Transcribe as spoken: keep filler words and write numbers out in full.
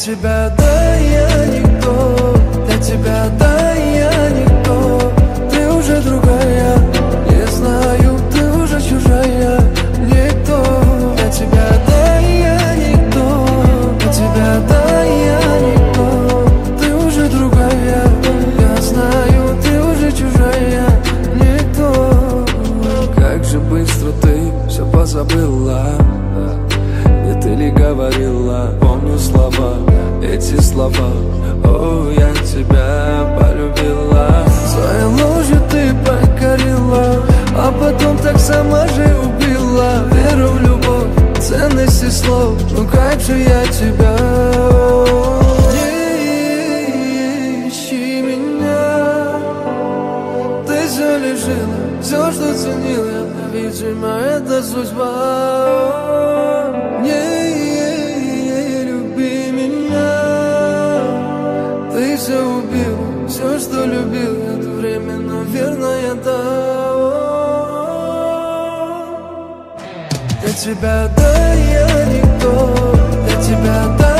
тебя, да, я никто. Для тебя, да, я никто. Ты уже другая, не знаю, ты уже чужая. Никто. Для тебя, да, я никто. Для тебя, да, я никто. Ты уже другая, я знаю, ты уже чужая. Никто. Как же быстро ты все позабыла. Не ты ли говорила, помню слова, эти слова. О, я тебя полюбила. Своей ложью ты покорила, а потом так сама же убила. Веру в любовь, ценности слов. Ну как же я тебя. Не ищи меня. Ты все лишила, все, что ценила. Видимо, это судьба. Не люби меня. Ты все убил, все, что любил. Это время, наверное, да. Для тебя, да, я никто. Для тебя, да.